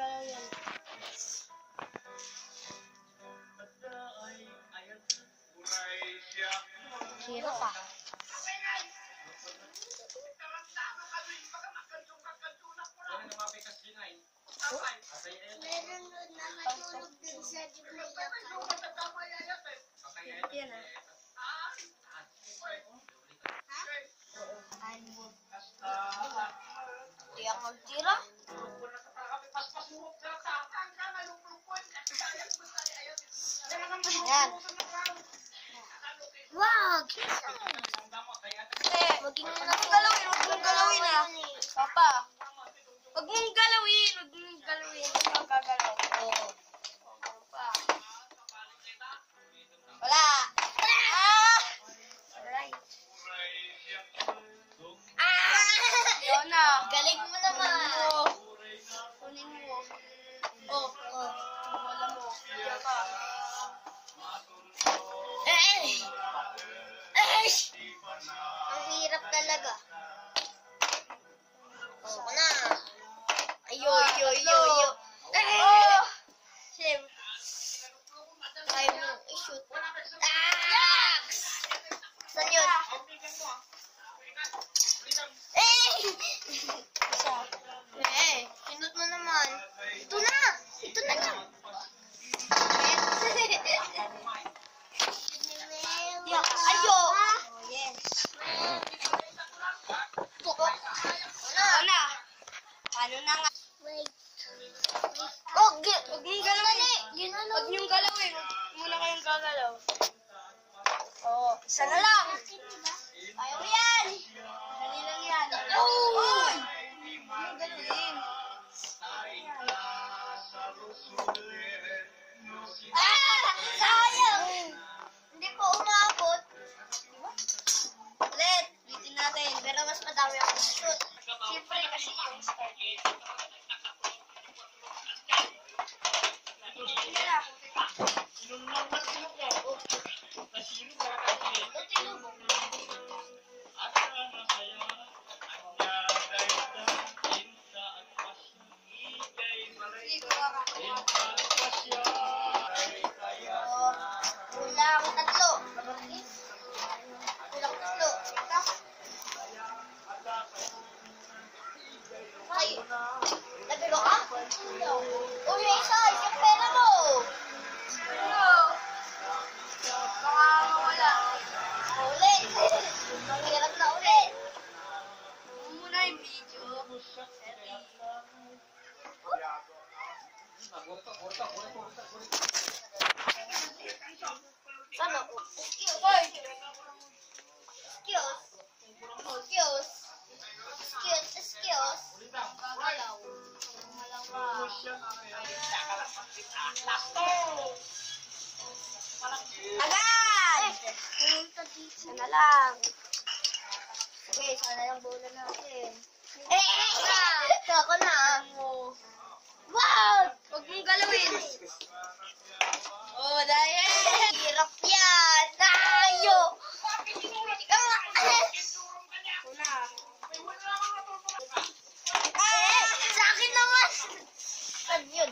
gumagalaw yan. Zero pa. Meron doon na matulog din sa Yan ah. Di ako magtira. Yan. Wow, kisa. Maging galawin ah. Papa. Huwag mong galawin. Huwag gagalaw. Oo. Pa. Wala. Alright. Yun na. Galing mo naman. Kunin mo. Oh. Wala mo. Yan ka. Ang hirap talaga. Gusto ko na. Ayo. Sim. Kaya mo i-shoot. Saan yun? Sinut mo naman. Ito na lang. Ayo. Yes. Wala. Paano na nga? Wait. Huwag mong galawin. Huwag niyong galawin. Huwag muna kayong gagalaw. Oo. Isa na lang. Ayaw mo yan. Dali lang yan. Oh! Ang galing. Sayang! Hindi po umabot. Ulit. Ulitin natin. Pero mas madami akong shoot. Siyempre kasi yung start. Sige na. Kulang tatlo. Ay, nabiro ka? Uy, isa, yung pera mo. Baka mawala. Ulit. Mahirap na ulit. Huwag muna yung video. Ano? Excuse. Hoy! Excuse. Gagalaw. Gumalaw ka. Agad! Isa na lang. Sige, sana lang bola natin. Ako na. Wow! Huwag mong galawin. Oh, dahil. Hirap yan. Tayo. Una. Sa akin naman. Ano yun?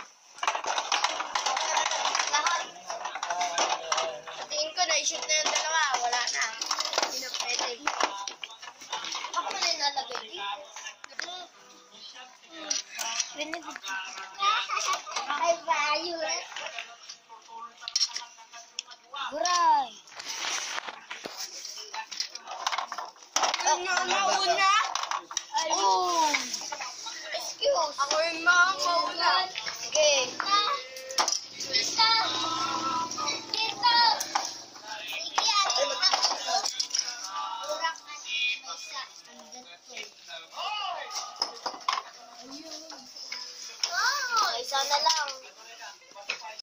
Lahat. Sa tingin ko, na-shoot na yung dalawa. Wala na. Hindi na pwede. Ako na nalagay dito. Ay, bayo eh. Guray. Mauna? Oh. Excuse. Ako yung mauna. Sige. Tita. Isa na lang.